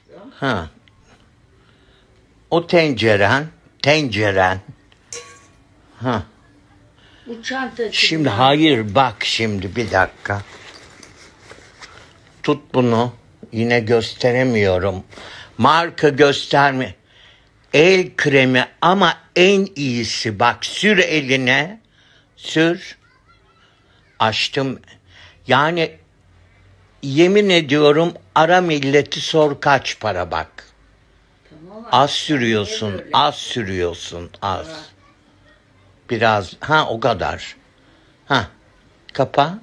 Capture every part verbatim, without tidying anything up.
Ha. O tenceren, tenceren. Ha. Bu çanta. Şimdi hayır bak şimdi bir dakika. Tut bunu. Yine gösteremiyorum. Marka gösterme. El kremi ama en iyisi. Bak sür eline. Sür. Açtım. Yani yemin ediyorum ara milleti sor kaç para bak. Tamam, az sürüyorsun. Az sürüyorsun. Az. Evet. Biraz. Ha o kadar. Ha. Kapa.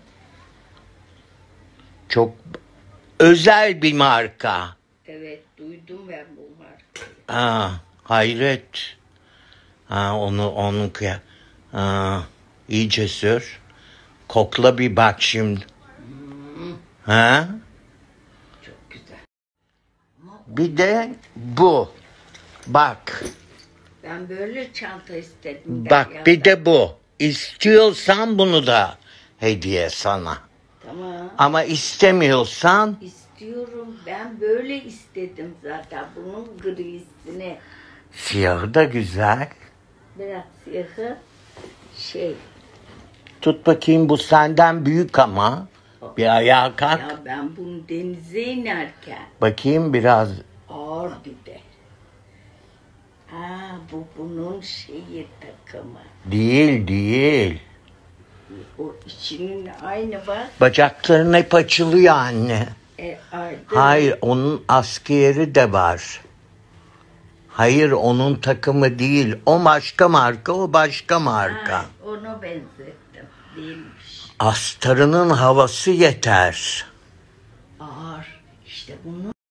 Çok özel bir marka. Evet, duydum ben bu markayı. Ha, hayret. Ha, onu onu kıya. Ha, iyice sür. Kokla bir bak şimdi. Hmm. Ha? Çok güzel. Ama bir de bu. Bak. Ben böyle çanta istedim. Bak bir de bu. İstiyorsan bunu da hediye sana. Tamam. Ama istemiyorsan. İstiyorum. Ben böyle istedim zaten. Bunun grisini. Siyahı da güzel. Biraz siyahı şey. Tut bakayım bu senden büyük ama. Bir ayağa kalk. Ya ben bunu denize inerken. Bakayım biraz. Ağır bir de. Aa, bu bunun şeyi takımı. Değil değil. O içinin aynı bak. Bacakların hep açılıyor anne. E, Hayır onun askeri de var. Hayır onun takımı değil. O başka marka o başka marka. Ha, onu benzettim. Değilmiş. Astarının havası yeter. Ağır. İşte bunu